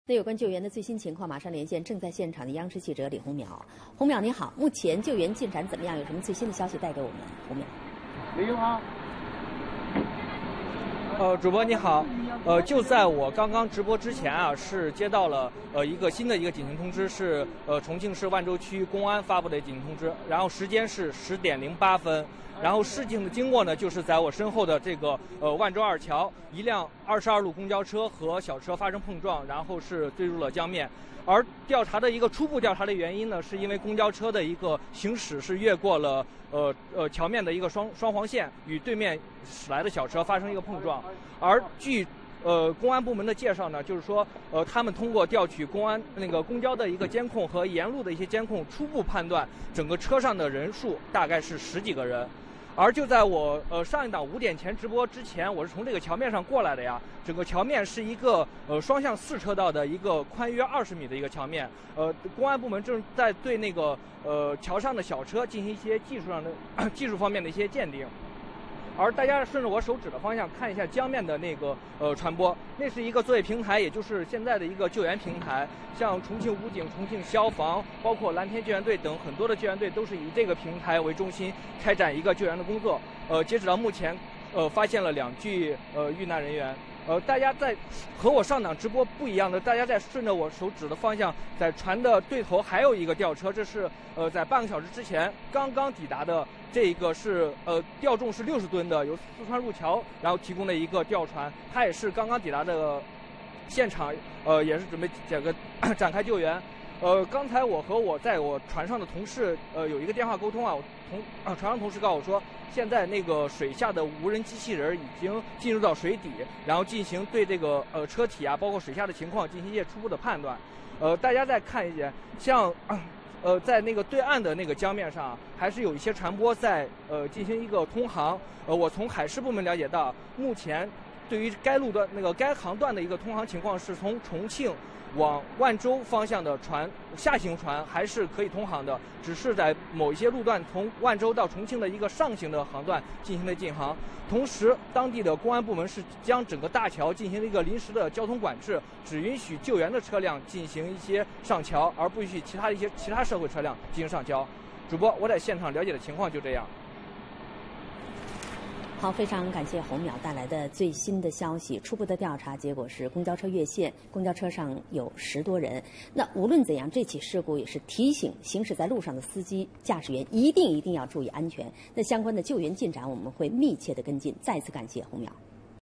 那有关救援的最新情况，马上连线正在现场的央视记者李红苗。红苗你好，目前救援进展怎么样？有什么最新的消息带给我们？红苗， 你好。 主播你好，就在我刚刚直播之前啊，是接到了一个新的一个警情通知，是重庆市万州区公安发布的警情通知，然后时间是10点08分，然后事情的经过呢，就是在我身后的这个万州二桥，一辆22路公交车和小车发生碰撞，然后是坠入了江面。而初步调查的原因呢，是因为公交车的一个行驶是越过了桥面的一个双黄线，与对面驶来的小车发生一个碰撞。而据公安部门的介绍呢，就是说他们通过调取公交的一个监控和沿路的一些监控，初步判断整个车上的人数大概是10几个人。而就在我上一档5点前直播之前，我是从这个桥面上过来的呀。整个桥面是一个双向4车道的一个宽约20米的一个桥面。公安部门正在对那个桥上的小车进行一些技术方面的一些鉴定。而大家顺着我手指的方向看一下江面的那个传播，那是一个作业平台，也就是现在的一个救援平台。像重庆武警、重庆消防，包括蓝天救援队等很多的救援队都是以这个平台为中心开展一个救援的工作。截止到目前，发现了2具遇难人员。大家在和我上档直播不一样的，大家在顺着我手指的方向，在船的对头还有一个吊车，这是在半个小时之前刚刚抵达的。这一个是吊重是60吨的，由四川路桥然后提供的一个吊船，它也是刚刚抵达的现场，也是准备展开救援。刚才我和我在我船上的同事有一个电话沟通啊，船上同事告诉我说，现在那个水下的无人机器人已经进入到水底，然后进行对这个车体啊，包括水下的情况进行一些初步的判断。大家再看一眼，像在那个对岸的那个江面上，还是有一些船舶在进行一个通航。我从海事部门了解到，目前对于该航段的一个通航情况是从重庆往万州方向的下行船还是可以通航的，只是在某一些路段从万州到重庆的一个上行的航段进行了禁航。同时，当地的公安部门是将整个大桥进行了一个临时的交通管制，只允许救援的车辆进行一些上桥，而不允许其他社会车辆进行上桥。主播，我在现场了解的情况就这样。 好，非常感谢红苗带来的最新的消息。初步的调查结果是公交车越线，公交车上有10多人。那无论怎样，这起事故也是提醒行驶在路上的司机、驾驶员一定要注意安全。那相关的救援进展，我们会密切的跟进。再次感谢红苗。